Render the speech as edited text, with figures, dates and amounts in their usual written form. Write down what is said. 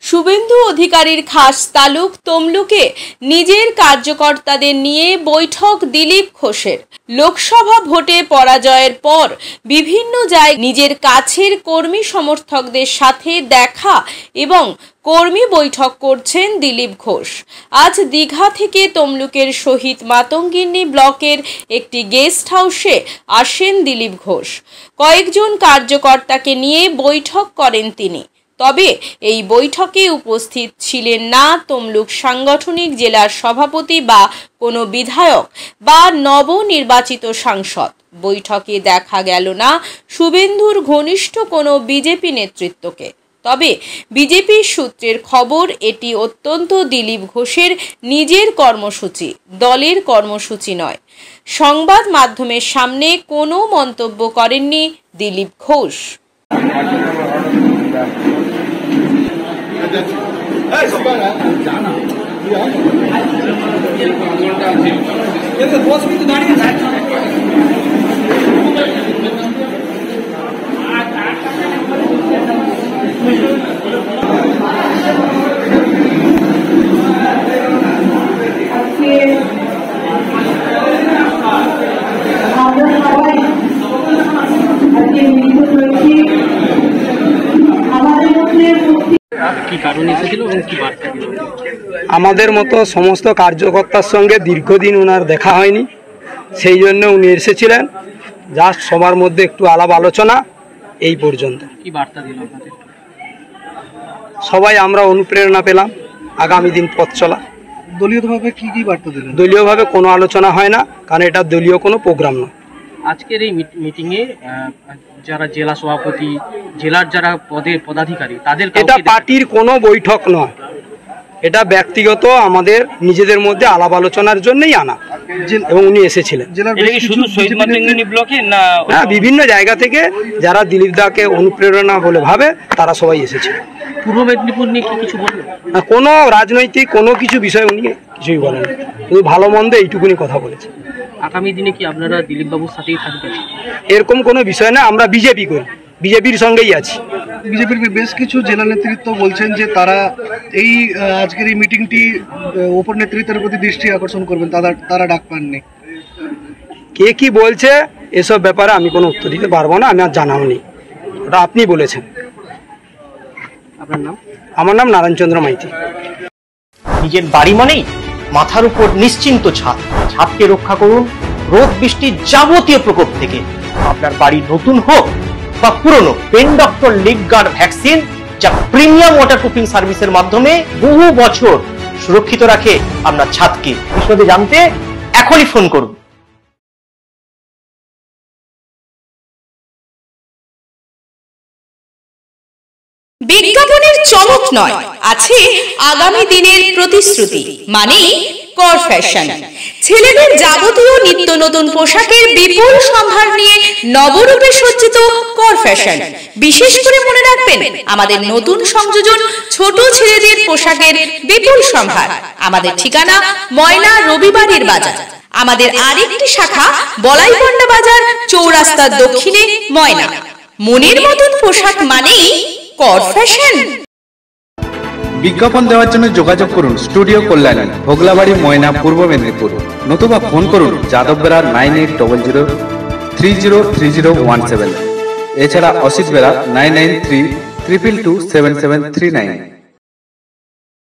শুভেন্দু অধিকারীর খাস তালুক তমলুকে নিজের কার্যকর্তাদের নিয়ে বৈঠক দিলীপ ঘোষের। লোকসভা ভোটে পরাজয়ের পর বিভিন্ন জায়গায় নিজের কাছের কর্মী সমর্থকদের সাথে দেখা এবং কর্মী বৈঠক করছেন দিলীপ ঘোষ। আজ দীঘা থেকে তমলুকের শহীদ মাতঙ্গিনী ব্লকের একটি গেস্ট হাউসে আসেন দিলীপ ঘোষ। কয়েকজন কার্যকর্তাকে নিয়ে বৈঠক করেন তিনি। তবে এই বৈঠকে উপস্থিত ছিলেন না তমলুক সাংগঠনিক জেলার সভাপতি বা কোনো বিধায়ক বা নবনির্বাচিত সাংসদ। বৈঠকে দেখা গেল না শুভেন্দুর ঘনিষ্ঠ কোনো বিজেপি নেতৃত্বকে। তবে বিজেপির সূত্রের খবর, এটি অত্যন্ত দিলীপ ঘোষের নিজের কর্মসূচি, দলের কর্মসূচি নয়। সংবাদ মাধ্যমের সামনে কোনো মন্তব্য করেননি দিলীপ ঘোষ। আমাদের মতো সমস্ত কার্যকর্তার সঙ্গে দীর্ঘদিন ওনার দেখা হয়নি, সেই জন্য উনি এসেছিলেন। জাস্ট সবার মধ্যে একটু আলাপ আলোচনা, এই পর্যন্ত। কি বার্তা দিল আপনাদের? সবাই আমরা অনুপ্রেরণা পেলাম আগামী দিন পথ চলা। দলীয়ভাবে কি কি বার্তা দিলেন? দলীয়ভাবে কোনো আলোচনা হয় না, কারণ এটা দলীয় কোনো প্রোগ্রাম না। আজকের এই মিটিংয়ে যারা জেলা সভাপতি, জেলার যারা পদাধিকারী, তাদের এটা পার্টির কোনো বৈঠক নয়, এটা ব্যক্তিগত আমাদের নিজেদের মধ্যে আলাপ আলোচনার জন্যই আনা, এবং উনি এসেছিলেন। বিভিন্ন জায়গা থেকে যারা দিলীপ দাকে অনুপ্রেরণা বলে ভাবে তারা সবাই এসেছিল। পূর্ব মেদিনীপুর নিয়ে কি কিছু বললেন? কোনো রাজনৈতিক কোনো কিছু বিষয় উনি কিছুই বলেন, উনি ভালো মন্দ এইটুকুনি কথা বলেছে। আগামী দিনে কি আপনারা দিলীপ বাবুর সাথেই থাকবেন? এরকম কোনো বিষয় না, আমরা বিজেপি করি, বিজেপির সঙ্গেই আছি। বিজেপির বেশ কিছু জেলা নেতৃত্ব বলছেন যে তারা এই আজকের এই মিটিংটি ওপর নেতৃত্বের প্রতি দৃষ্টি আকর্ষণ করবেন, তারা ডাক পাননি। কে কি বলছে এসব ব্যাপারে আমি কোনো উত্তর দিতে পারবো না, আমি আর জানাও নেই, ওটা আপনি বলেছেন। আপনার নাম? আমার নাম নারায়ণচন্দ্র মাইতি। নিজের বাড়ি মানেই মাথার উপর নিশ্চিন্ত ছাদ। ছাদকে রক্ষা করুন রোদ বৃষ্টির যাবতীয় প্রকোপ থেকে। আপনার বাড়ি নতুন হোক বা পুরনো, pen doctor leak guard vaccine, যা প্রিমিয়াম ওয়াটারপ্রুফিং সার্ভিসের মাধ্যমে বহু বছর সুরক্ষিত রাখে আপনার ছাদকে। বিশদে জানতে এখনই ফোন করুন। বিজ্ঞাপনের চমক নয়, আছে আগামী দিনের প্রতিশ্রুতি, মানে কর ফ্যাশন। ছেলেদের যাবতীয় নিত্য নতুন পোশাকের বিপুল সম্ভার নিয়ে নবরূপে সজ্জিত কর ফ্যাশন। বিশেষ করে মনে রাখবেন, আমাদের নতুন সংযোজন ছোট ছেলেদের পোশাকের বিপুল সম্ভার। আমাদের ঠিকানা ময়না রবিবারের বাজার। আমাদের আরেকটি শাখা বলাইপন্ডা বাজার, চৌরাস্তার দক্ষিণে ময়না। মনের মতন পোশাক মানেই কর ফ্যাশন। বিজ্ঞাপন দেওয়ার জন্য যোগাযোগ করুন স্টুডিও কল্যাণী, ভোগলাবাড়ি, ময়না, পূর্ব মেদিনীপুর। নতুবা ফোন করুন যাদববেড়া 9800303017। এছাড়া অসিত বেড়া 9932227739।